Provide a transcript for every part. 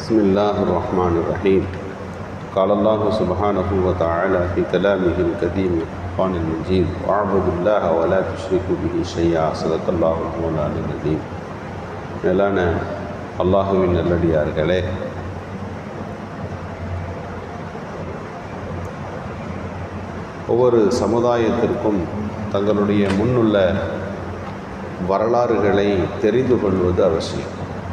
بسم الله الرحمن الرحيم. قال الله سبحانه وتعالى في كلامه القديم القرآن المجيد: واعبدوا الله ولا تشركوا به شيئا. صدق الله المولى العظيم. மேலான அல்லாஹுவின் நல்லடியார்களே, ஒவ்வொரு சமுதாயத்திற்கும் தங்களுடைய முன்னுள்ள வரலாறுகளை தெரிந்து கொள்வது அவசியம்.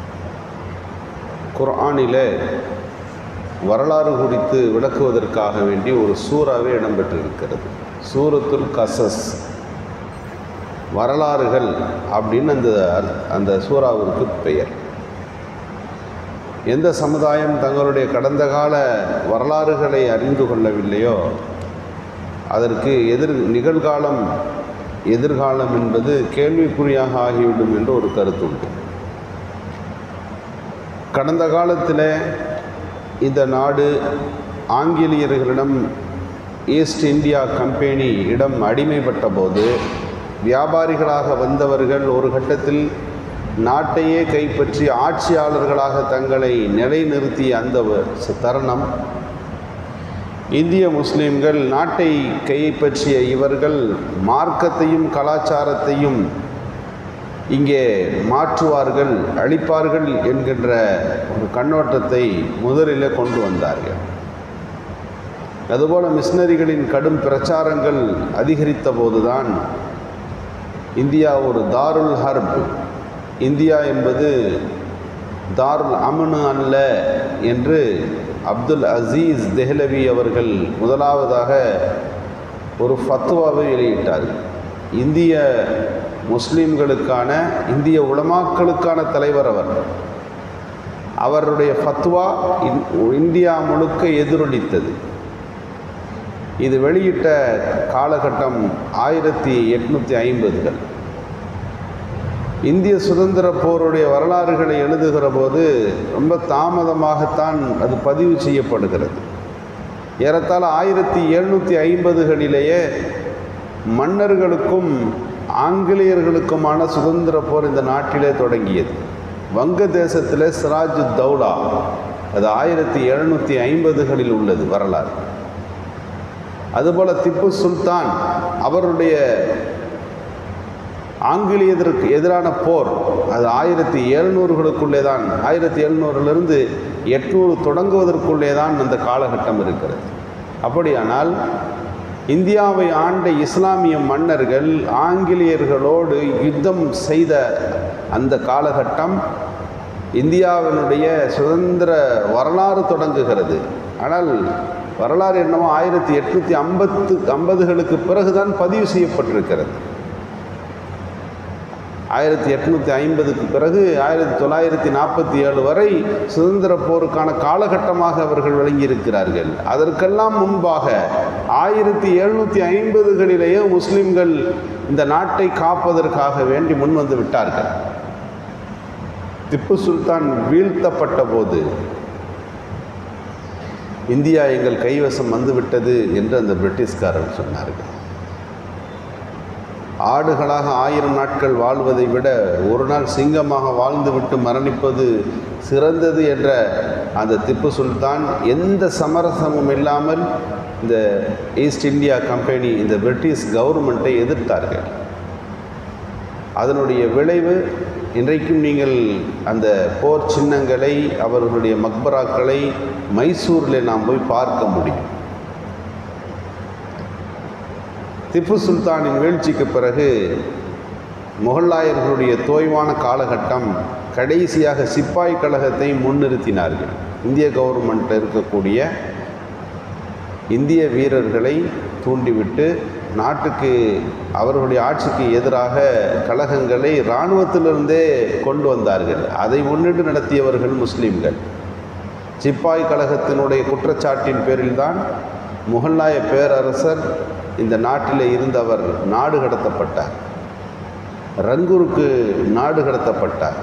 குர்ஆனிலே வரலாறு குறித்து விளக்குவதற்காக வேண்டி ஒரு சூறாவே இடம்பெற்றிருக்கிறது. சூரத்துல் கசஸ், வரலாறுகள் அப்படின்னு அந்த சூறாவிற்கு பெயர். எந்த சமுதாயம் தங்களுடைய கடந்த கால வரலாறுகளை அறிந்து கொள்ளவில்லையோ அதற்கு நிகழ்காலம் எதிர்காலம் என்பது கேள்விக்குறியாக ஆகிவிடும் என்று ஒரு கருத்து உண்டு. கடந்த காலத்தில் இந்த நாடு ஆங்கிலேயர்களிடம் ஈஸ்ட் இந்தியா கம்பெனி இடம் அடிமைப்பட்ட போது வியாபாரிகளாக வந்தவர்கள் ஒரு கட்டத்தில் நாட்டையே கைப்பற்றி ஆட்சியாளர்களாக தங்களை நிலைநிறுத்திய அந்த தருணம், இந்திய முஸ்லீம்கள் நாட்டை கைப்பற்றிய இவர்கள் மார்க்கத்தையும் கலாச்சாரத்தையும் இங்கே மாற்றுவார்கள், அழிப்பார்கள் என்கின்ற ஒரு கண்ணோட்டத்தை முதலில் கொண்டு வந்தார்கள். அதுபோல் மிஷனரிகளின் கடும் பிரச்சாரங்கள் அதிகரித்த போதுதான் இந்தியா ஒரு தாருல் ஹர்ப், இந்தியா என்பது தாருல் அமனு அல்ல என்று அப்துல் அசீஸ் தெஹ்லவி அவர்கள் முதலாவதாக ஒரு ஃபத்வாவை வெளியிட்டார்கள். இந்திய முஸ்லீம்களுக்கான, இந்திய உலமாக்களுக்கான தலைவர் அவருடைய ஃபத்வா இந்தியா முழுக்க எதிரொலித்தது. இது வெளியிட்ட காலகட்டம் 1850கள். இந்திய சுதந்திர போருடைய வரலாறுகளை எழுதுகிற போது ரொம்ப தாமதமாகத்தான் அது பதிவு செய்யப்படுகிறது. ஏறத்தாழ 1750களிலேயே மன்னர்களுக்கும் ஆங்கிலேயர்களுக்குமான சுதந்திர போர் இந்த நாட்டிலே தொடங்கியது. வங்க தேசத்தில் சிராஜ் தௌலா, அது 1750களில் உள்ளது வரலாறு. அதுபோல் திப்பு சுல்தான் அவருடைய ஆங்கிலேயருக்கு எதிரான போர் அது 1700களுக்குள்ளே தான், 1700லிருந்து 800 தொடங்குவதற்குள்ளே தான் அந்த காலகட்டம் இருக்கிறது. அப்படியானால் இந்தியாவை ஆண்ட இஸ்லாமிய மன்னர்கள் ஆங்கிலேயர்களோடு யுத்தம் செய்த அந்த காலகட்டம் இந்தியாவினுடைய சுதந்திர வரலாறு தொடங்குகிறது. ஆனால் வரலாறு என்னவோ 1850களுக்கு பிறகுதான் பதிவு செய்யப்பட்டிருக்கிறது. 1850க்கு பிறகு 1947 வரை சுதந்திர போருக்கான காலகட்டமாக அவர்கள் விளங்கியிருக்கிறார்கள். அதற்கெல்லாம் முன்பாக 1750களிலேயே முஸ்லிம்கள் இந்த நாட்டை காப்பதற்காக வேண்டி முன்வந்து விட்டார்கள். திப்பு சுல்தான் வீழ்த்தப்பட்ட போது இந்தியா எங்கள் கைவசம் வந்துவிட்டது என்று அந்த பிரிட்டிஷ்காரர் சொன்னார்கள். ஆடுகளாக 1000 நாட்கள் வாழ்வதை விட ஒரு நாள் சிங்கமாக வாழ்ந்துவிட்டு மரணிப்பது சிறந்தது என்ற அந்த திப்பு சுல்தான் எந்த சமரசமும் இல்லாமல் இந்த ஈஸ்ட் இந்தியா கம்பெனி, இந்த பிரிட்டிஷ் கவர்மெண்ட்டை எதிர்த்தார்கள். அதனுடைய விளைவு இன்றைக்கும் நீங்கள் அந்த போர் சின்னங்களை, அவர்களுடைய மக்பராக்களை மைசூரில் நாம் போய் பார்க்க முடியும். திப்பு சுல்தானின் வீழ்ச்சிக்கு பிறகு முகலாயர்களுடைய தோய்வான காலகட்டம், கடைசியாக சிப்பாய் கழகத்தை முன்னிறுத்தினார்கள். இந்திய கவர்மெண்ட்டில் இருக்கக்கூடிய இந்திய வீரர்களை தூண்டிவிட்டு நாட்டுக்கு, அவர்களுடைய ஆட்சிக்கு எதிராக கழகங்களை இராணுவத்திலிருந்தே கொண்டு வந்தார்கள். அதை முன்னிட்டு நடத்தியவர்கள் முஸ்லீம்கள். சிப்பாய் கழகத்தினுடைய குற்றச்சாட்டின் பேரில்தான் முகலாய பேரரசர் இந்த நாட்டில் இருந்தவர் நாடு கடத்தப்பட்டார். ரங்கூருக்கு நாடு கடத்தப்பட்டார்.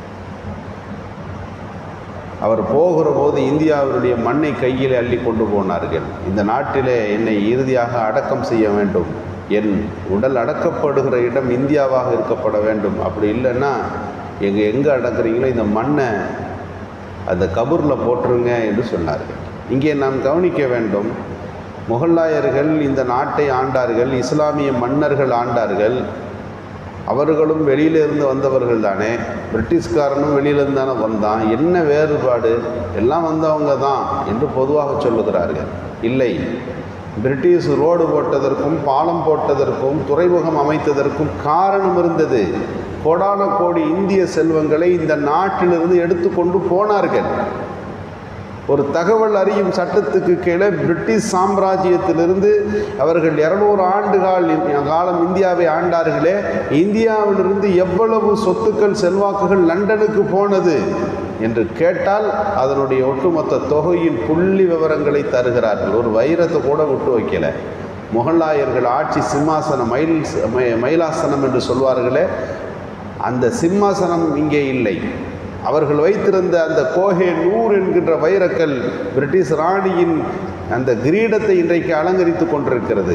அவர் போகிற போது இந்தியாவினுடைய மண்ணை கையில் அள்ளி கொண்டு போனார்கள். இந்த நாட்டிலே என்னை இறுதியாக அடக்கம் செய்ய வேண்டும், என் உடல் அடக்கப்படுகிற இடம் இந்தியாவாக இருக்கப்பட வேண்டும், அப்படி இல்லைன்னா எங்கே அடக்குறீங்களோ இந்த மண்ணை அந்த கபூரில் போட்டுருங்க என்று சொன்னார்கள். இங்கே நாம் கவனிக்க வேண்டும், முகலாயர்கள் இந்த நாட்டை ஆண்டார்கள், இஸ்லாமிய மன்னர்கள் ஆண்டார்கள். அவர்களும் வெளியிலிருந்து வந்தவர்கள் தானே, பிரிட்டிஷ்காரனும் வெளியிலிருந்து தானே வந்தான், என்ன வேறுபாடு, எல்லாம் வந்தவங்க தான் என்று பொதுவாக சொல்லுகிறார்கள். இல்லை, பிரிட்டிஷ் ரோடு போட்டதற்கும் பாலம் போட்டதற்கும் துறைமுகம் அமைத்ததற்கும் காரணம் இருந்தது. கோடான கோடி இந்திய செல்வங்களை இந்த நாட்டிலிருந்து எடுத்துக்கொண்டு போனார்கள். ஒரு தகவல் அறியும் சட்டத்துக்கு கீழே பிரிட்டிஷ் சாம்ராஜ்யத்திலிருந்து அவர்கள் 200 ஆண்டு காலம் இந்தியாவை ஆண்டார்களே, இந்தியாவிலிருந்து எவ்வளவு சொத்துக்கள் செல்வாக்குகள் லண்டனுக்கு போனது என்று கேட்டால் அதனுடைய ஒட்டுமொத்த தொகையின் புள்ளி விவரங்களை தருகிறார்கள். ஒரு வைரத்தை கூட விட்டு வைக்கல. முகலாயர்கள் ஆட்சி சிம்மாசனம், மயிலாசனம் என்று சொல்வார்களே, அந்த சிம்மாசனம் இங்கே இல்லை. அவர்கள் வைத்திருந்த அந்த கோஹே நூர் என்கின்ற வைரக்கல் பிரிட்டிஷ் ராணியின் அந்த கிரீடத்தை இன்றைக்கு அலங்கரித்து கொண்டிருக்கிறது.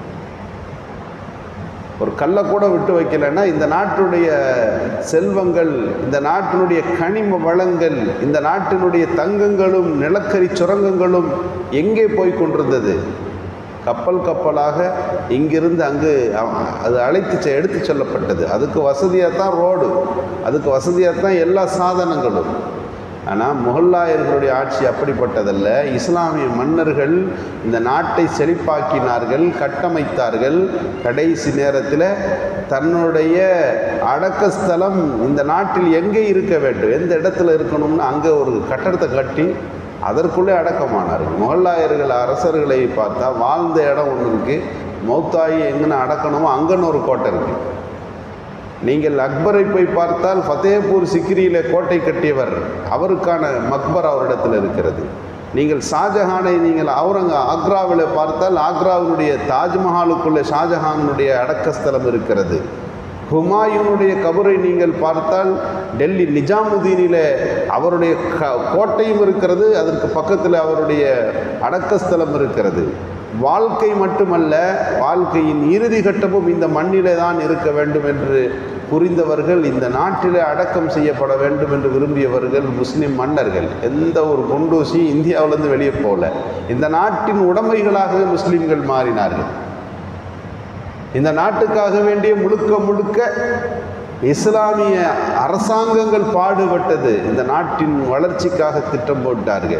ஒரு கல்லை கூட விட்டு வைக்கலைன்னா இந்த நாட்டினுடைய செல்வங்கள், இந்த நாட்டினுடைய கனிம வளங்கள், இந்த நாட்டினுடைய தங்கங்களும் நிலக்கரி சுரங்கங்களும் எங்கே போய் கொண்டிருந்தது? கப்பல் கப்பலாக இங்கிருந்து அங்கு அது எடுத்து செல்லப்பட்டது. அதுக்கு வசதியாக தான் ரோடு, அதுக்கு வசதியாக தான் எல்லா சாதனங்களும். ஆனால் முகலாயர்களுடைய ஆட்சி அப்படிப்பட்டதல்ல. இஸ்லாமிய மன்னர்கள் இந்த நாட்டை செழிப்பாக்கினார்கள், கட்டமைத்தார்கள். கடைசி நேரத்தில் தன்னுடைய அடக்கஸ்தலம் இந்த நாட்டில் எங்கே இருக்க வேண்டும், எந்த இடத்துல இருக்கணும்னு அங்கே ஒரு கட்டடத்தை கட்டி அதற்குள்ளே அடக்கமானார்கள். முகலாயர்கள் அரசர்களை பார்த்தா வாழ்ந்த இடம் ஒன்று இருக்குது, மௌத்தாயி எங்கன்னு அடக்கணுமோ அங்கன்னு ஒரு கோட்டை இருக்குது. நீங்கள் அக்பரை போய் பார்த்தால் ஃபத்தேபூர் சிக்ரியில் கோட்டை கட்டியவர், அவருக்கான மக்பர் அவரிடத்தில் இருக்கிறது. நீங்கள் ஷாஜஹானை நீங்கள் ஆக்ராவில் பார்த்தால் ஆக்ராவினுடைய தாஜ்மஹாலுக்குள்ளே ஷாஜஹானுடைய அடக்கஸ்தலம் இருக்கிறது. ஹுமாயூனுடைய கபரை நீங்கள் பார்த்தால் டெல்லி நிஜாமுதீனில் அவருடைய கோட்டையும் இருக்கிறது, அதற்கு பக்கத்தில் அவருடைய அடக்கஸ்தலம் இருக்கிறது. வாழ்க்கை மட்டுமல்ல, வாழ்க்கையின் இறுதி கட்டமும் இந்த மண்ணிலே தான் இருக்க வேண்டும் என்று புரிந்தவர்கள், இந்த நாட்டிலே அடக்கம் செய்யப்பட வேண்டும் என்று விரும்பியவர்கள் முஸ்லிம் மன்னர்கள். எந்த ஒரு குண்டூசி இந்தியாவிலேருந்து வெளியே போகல. இந்த நாட்டின் உடைமைகளாகவே முஸ்லீம்கள் மாறினார்கள். இந்த நாட்டுக்காக வேண்டிய முழுக்க இஸ்லாமிய அரசாங்கங்கள் பாடுபட்டது. இந்த நாட்டின் வளர்ச்சிக்காக திட்டம் போட்டார்கள்.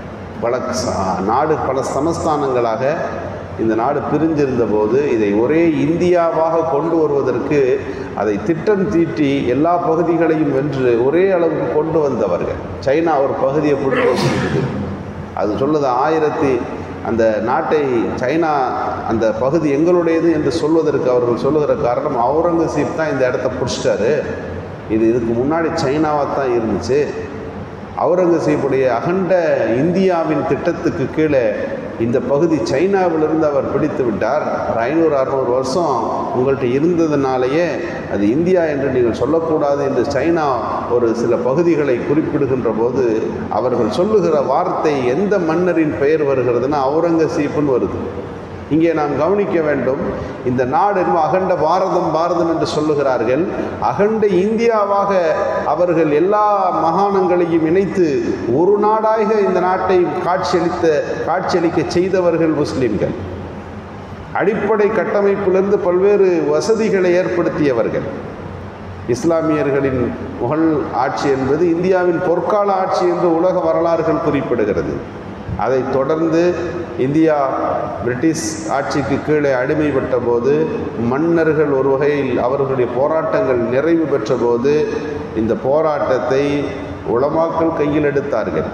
பல சமஸ்தானங்களாக இந்த நாடு பிரிஞ்சிருந்த போது இதை ஒரே இந்தியாவாக கொண்டு வருவதற்கு அதை திட்டம் தீட்டி எல்லா பகுதிகளையும் வென்று ஒரே அளவுக்கு கொண்டு வந்தவர்கள். சைனா ஒரு பகுதியை பிடிச்சி வச்சுருக்குது. அது சொல்லுது அந்த நாட்டை சைனா அந்த பகுதி எங்களுடையது என்று சொல்வதற்கு அவர்கள் சொல்லுகிற காரணம், அவுரங்கசீப் தான் இந்த இடத்த பிடிச்சிட்டாரு, இதுக்கு முன்னாடி சைனாவாக தான் இருந்துச்சு. அவுரங்கசீப்புடைய அகண்ட இந்தியாவின் திட்டத்துக்கு கீழே இந்த பகுதி சைனாவிலிருந்து அவர் பிடித்து விட்டார். 500-600 வருஷம் உங்கள்கிட்ட இருந்ததுனாலேயே அது இந்தியா என்று நீங்கள் சொல்லக்கூடாது என்று சைனா ஒரு சில பகுதிகளை குறிப்பிடுகின்ற போது அவர்கள் சொல்லுகிற வார்த்தை எந்த மன்னரின் பெயர் வருகிறதுனா அவுரங்கசீப்புன்னு வருது. இங்கே நாம் கவனிக்க வேண்டும், இந்த நாடு அகண்ட பாரதம் என்று சொல்லுகிறார்கள். அகண்ட இந்தியாவாக அவர்கள் எல்லா மாகாணங்களையும் இணைத்து ஒரு நாடாக இந்த நாட்டை காட்சியளிக்க செய்தவர்கள் முஸ்லிம்கள். அடிப்படை கட்டமைப்பிலிருந்து பல்வேறு வசதிகளை ஏற்படுத்தியவர்கள். இஸ்லாமியர்களின் முகல் ஆட்சி என்பது இந்தியாவின் பொற்கால ஆட்சி என்று உலக வரலாறுகள் குறிப்பிடுகிறது. அதைத் தொடர்ந்து இந்தியா பிரிட்டிஷ் ஆட்சிக்கு கீழே அடிமைப்பட்ட போது மன்னர்கள் ஒரு வகையில் அவர்களுடைய போராட்டங்கள் நிறைவு பெற்ற போது இந்த போராட்டத்தை உலமாக்கள் கையில் எடுத்தார்கள்.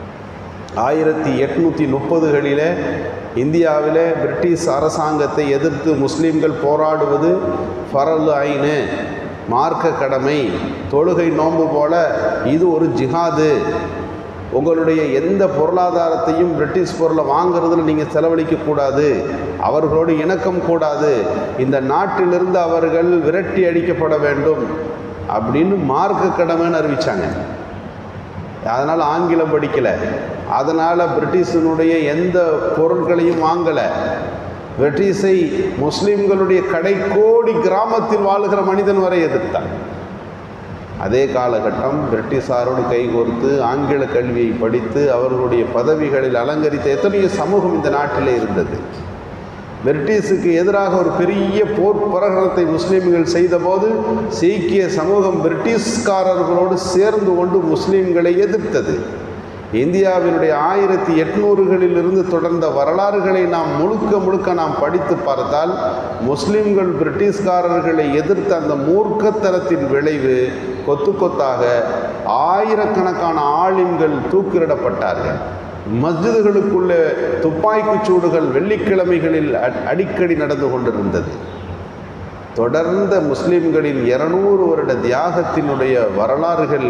1830களிலே இந்தியாவிலே பிரிட்டிஷ் அரசாங்கத்தை எதிர்த்து முஸ்லீம்கள் போராடுவது ஃபரல் ஐனு, மார்க்க கடமை, தொழுகை நோன்பு போல இது ஒரு ஜிஹாது. உங்களுடைய எந்த பொருளாதாரத்தையும் பிரிட்டிஷ் பொருளை வாங்கிறதுல நீங்கள் செலவழிக்கக்கூடாது, அவர்களோடு இணக்கம் கூடாது, இந்த நாட்டிலிருந்து அவர்கள் விரட்டி அடிக்கப்பட வேண்டும் அப்படின்னு மார்க்க கடமைன்னு அறிவித்தாங்க. அதனால் ஆங்கிலம் படிக்கலை, அதனால் பிரிட்டிஷினுடைய எந்த பொருட்களையும் வாங்கலை. பிரிட்டிஷை முஸ்லீம்களுடைய கடைக்கோடி கிராமத்தில் வாழுகிற மனிதன் வரை எதிர்த்தான். அதே காலகட்டம் பிரிட்டிஷாரோடு கைகோர்த்து ஆங்கில கல்வியை படித்து அவர்களுடைய பதவிகளில் அலங்கரித்த எத்தனையோ சமூகம் இந்த நாட்டிலே இருந்தது. பிரிட்டிஷுக்கு எதிராக ஒரு பெரிய போர் பிரகடனத்தை முஸ்லீம்கள் செய்தபோது சீக்கிய சமூகம் பிரிட்டிஷ்காரர்களோடு சேர்ந்து கொண்டு முஸ்லீம்களை எதிர்த்தது. இந்தியாவினுடைய 1800களிலிருந்து தொடர்ந்த வரலாறுகளை நாம் முழுக்க நாம் படித்து பார்த்தால் முஸ்லீம்கள் பிரிட்டிஷ்காரர்களை எதிர்த்த அந்த மூர்க்கத்தனத்தின் விளைவு கொத்து கொத்தாக ஆயிரக்கணக்கான ஆலிம்கள் தூக்கிலிடப்பட்டார்கள். மஸ்ஜிதுகளுக்குள்ளே துப்பாக்கிச் சூடுகள் வெள்ளிக்கிழமைகளில் அடிக்கடி நடந்து கொண்டிருந்தது. தொடர்ந்த முஸ்லீம்களின் 200 வருட தியாகத்தினுடைய வரலாறுகள்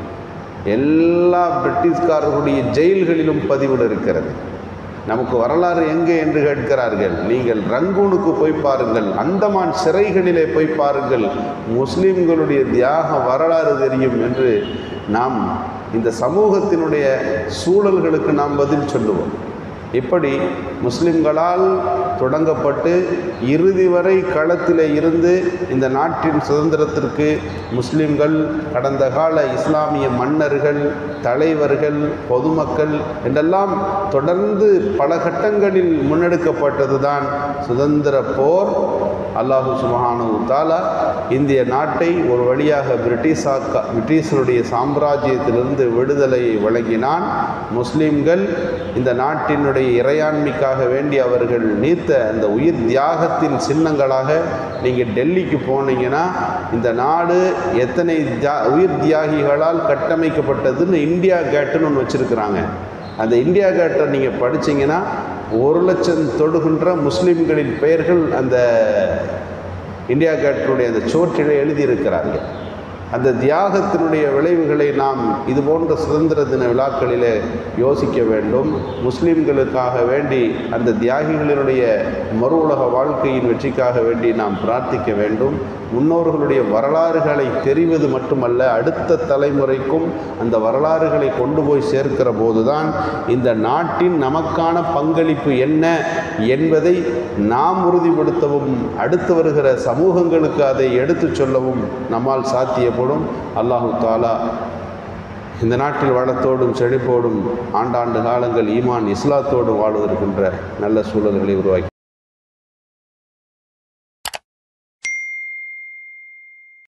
எல்லா பிரிட்டிஷ்காரர்களுடைய ஜெயில்களிலும் பதிவில் இருக்கிறது. நமக்கு வரலாறு எங்கே என்று கேட்கிறார்கள். நீங்கள் ரங்கூனுக்கு போய் பாருங்கள், அந்தமான் சிறைகளிலே போய் பாருங்கள், முஸ்லீம்களுடைய தியாக வரலாறு தெரியும் என்று நாம் இந்த சமூகத்தினுடைய சூழல்களுக்கு நாம் பதில் சொல்லுவோம். இப்படி முஸ்லிம்களால் தொடங்கப்பட்டு இறுதி வரை களத்தில் இருந்து இந்த நாட்டின் சுதந்திரத்திற்கு முஸ்லிம்கள், கடந்த கால இஸ்லாமிய மன்னர்கள், தலைவர்கள், பொதுமக்கள் என்றெல்லாம் தொடர்ந்து பல கட்டங்களில் முன்னெடுக்கப்பட்டது தான் சுதந்திர போர். அல்லாஹு சுப்ஹானஹு வ தஆலா இந்திய நாட்டை ஒரு வழியாக பிரிட்டிஷருடைய சாம்ராஜ்யத்திலிருந்து விடுதலையை வழங்கினான். முஸ்லிம்கள் இந்த நாட்டினுடைய இறையாண்மைக்காக வேண்டி அவர்கள் நீத்த அந்த உயிர் தியாகத்தின் சின்னங்களாக நீங்கள் டெல்லிக்கு போனீங்கன்னா இந்த நாடு எத்தனை உயிர் தியாகிகளால் கட்டமைக்கப்பட்டதுன்னு இந்தியா கேட்டுன்னு ஒன்று வச்சுருக்கிறாங்க. அந்த இந்தியா கேட்டை நீங்கள் படித்தீங்கன்னா 1 லட்சம் தொடுகின்ற முஸ்லீம்களின் பெயர்கள் அந்த இந்தியா கேட்டினுடைய அந்த சோற்றிலே எழுதியிருக்கிறார்கள். அந்த தியாகத்தினுடைய விளைவுகளை நாம் இது போன்ற சுதந்திர தின விழாக்களிலே யோசிக்க வேண்டும். முஸ்லீம்களுக்காக வேண்டி அந்த தியாகிகளினுடைய மறு உலக வாழ்க்கையின் வெற்றிக்காக வேண்டி நாம் பிரார்த்திக்க வேண்டும். முன்னோர்களுடைய வரலாறுகளை தெரிவது மட்டுமல்ல, அடுத்த தலைமுறைக்கும் அந்த வரலாறுகளை கொண்டு போய் சேர்க்கிற போதுதான் இந்த நாட்டின் நமக்கான பங்களிப்பு என்ன என்பதை நாம் உறுதிப்படுத்தவும் அடுத்து வருகிற சமூகங்களுக்கு அதை எடுத்து சொல்லவும் நம்மால் சாத்தியப்படும். அல்லாஹு தஆலா இந்த நாட்டில் வளத்தோடும் செழிப்போடும் ஆண்டாண்டு காலங்கள் ஈமான் இஸ்லாத்தோடு வாழ்வதற்கின்ற நல்ல சூழல்களை உருவாக்கி